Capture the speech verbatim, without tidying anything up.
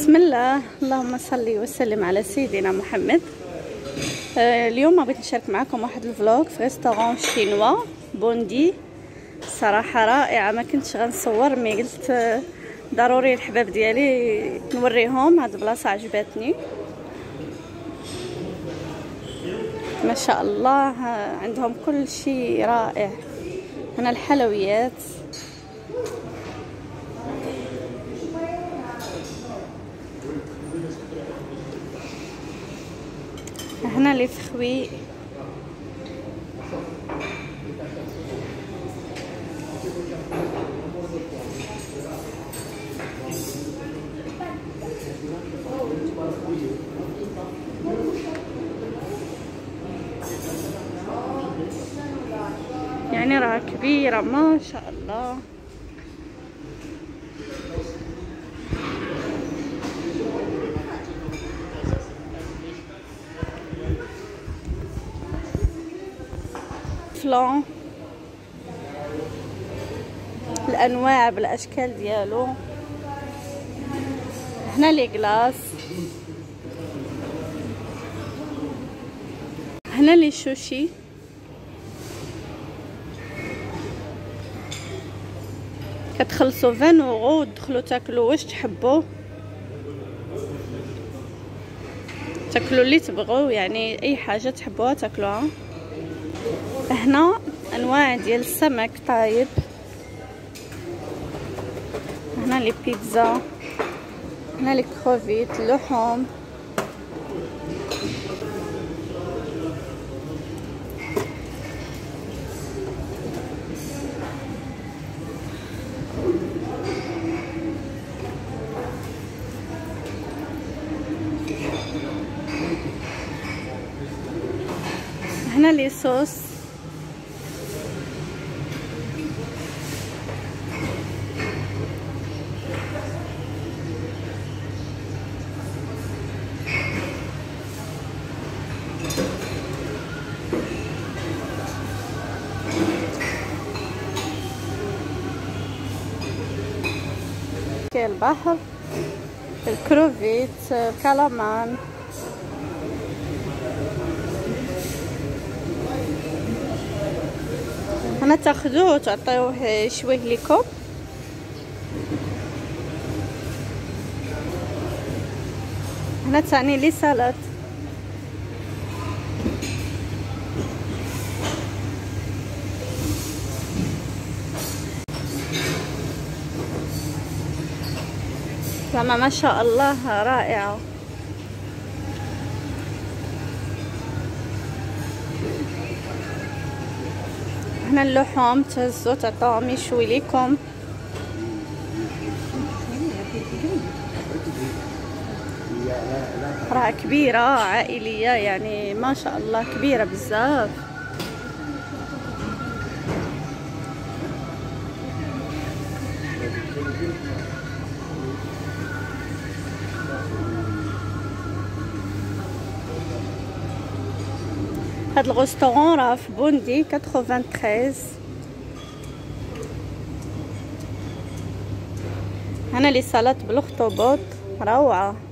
بسم الله، اللهم صل وسلم على سيدنا محمد. آه اليوم بغيت نشارك معكم واحد الفلوق في ريستورون شينوا بوندي. صراحه رائعه، ما كنتش غنصور مي قلت آه ضروري الحباب ديالي نوريهم. هاد البلاصه عجبتني ما شاء الله، آه عندهم كل شيء رائع. هنا الحلويات، هنا لي فخوي، يعني راه كبيرة ما شاء الله. فلان الانواع بالاشكال ديالو. هنا لي كلاص، هنا لي شوشي، كتخلصوا عشرين اورو وتدخلوا تاكلوا واش تحبوا، تاكلوا اللي تبغوا، يعني اي حاجه تحبوها تاكلوها. هنا انواع ديال السمك طايب، هنا لي بيتزا، هنا لي كروفيت، اللحوم، هنا لي صوص، كاين البحر، الكروفيت، الكلامان، هنا تاخذوه وتعطيوه يشويه لكم. هنا ثاني لي سلطه، زعما ما شاء الله رائعه. هنا اللحوم تهزو تعطوهم يشوي لكم. راه كبيره عائليه، يعني ما شاء الله كبيره بزاف. هاد الغوستورون راه في بوندي ثمانية وثمانين. هنا لي سلطات بالاخطبوط روعه.